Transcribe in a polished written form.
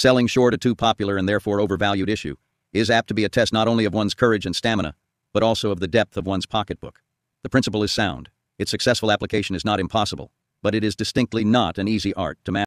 Selling short a too popular and therefore overvalued issue is apt to be a test not only of one's courage and stamina, but also of the depth of one's pocketbook. The principle is sound. Its successful application is not impossible, but it is distinctly not an easy art to master.